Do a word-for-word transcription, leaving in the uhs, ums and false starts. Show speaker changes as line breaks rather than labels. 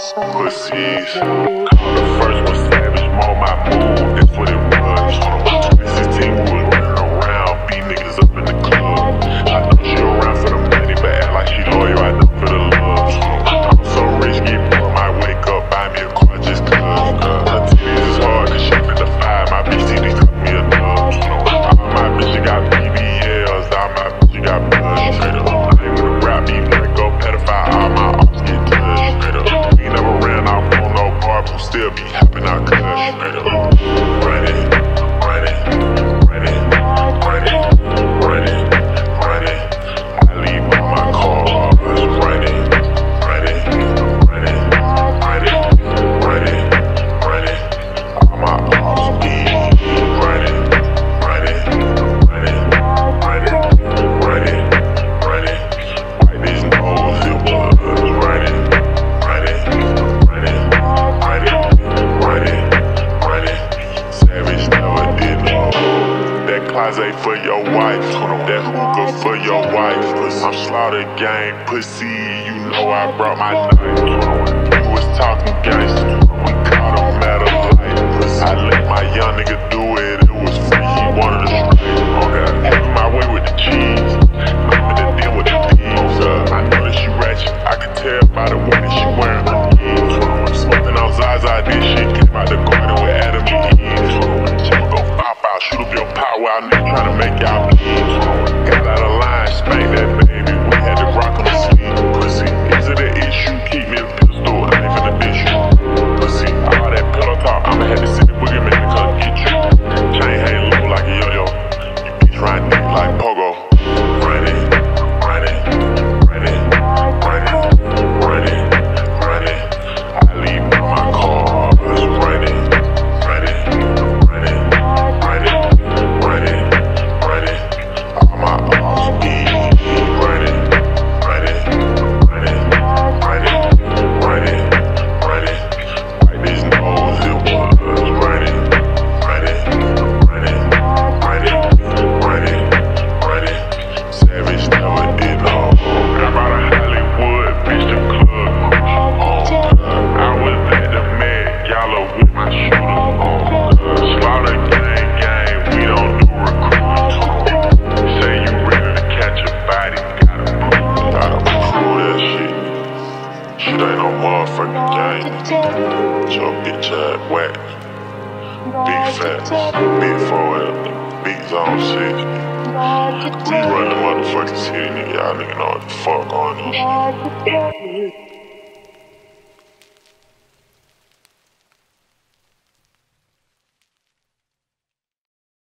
Pussies. Call the first one savage, mold my mood, that's what it was. twenty sixteen we was running around, beat niggas up in the club. I know she around for the money, but act like she loyal, I know for the love. I'm so rich, get bored, might wake up, buy me a car just cause. Her titties is hard, cause she fit the five, my B C D took me a dub. All my bitches got B B Ls, all my bitches got blood, straight up. I ain't with a rap beef, let go pedophile, all my ops get touched, straight up. We never ran off on no bar, but still be hopping out cuss, straight up. Run it, run it, run it, run it, run it, run it. I leave all my cars, run it, run it, run it, run it, run it, run it. All my ops be run it, run it, run it, run it, run it, run it. Wipe his nose, it was run it, run it, run it, run it, run it, run it. Savage never did no. That closet for your wife, that hookah for your wife. I'm slaughter gang pussy, you know I brought my knife. You was talking gangster, we caught him at a light. I let my young nigga do it, it was free, he wanted to straight. Oh God, having my way with the cheese, coming to deal with the thieves. Uh, I know that she ratchet, I could tell by the way that she wearing her jeans. Smoking on Zaza, this shit came out the garden with Adam and Eve. She gon' pop out, shoot up your power out, nigga tryna make y'all bleed. Got out of line, spank that baby, we had to rock on the sleeve. Pussy, is it an issue? Keep me a pistol, I ain't finna dish you. Pussy, all that pillow talk, I'ma have to sit the boogeyman to come get you. Chain hang low like a yo-yo, you bitch riding dick like pogo. Run it, run it, run it, run it, run it, run it. I leave all my cars, run it, run it, run it, run it, run it, run it. All my ops be run it, run it, run it, run it, run it, run it. Wipe his nose, it was run it, run it, run it, run it, run it, run it. Savage never did no. I brought a Hollywood bitch to club cruise. I was at the Met Gala with my shooter on. Slaughter gang gang, we don't do recruiting. Say you ready to catch a body, gotta prove, gotta prove that shit. Shit ain't no motherfucking game. Your bitch ass whack. Big fat, big forehead, big zone six. We run the motherfucking city, nigga. Y'all nigga know what the fuck going on.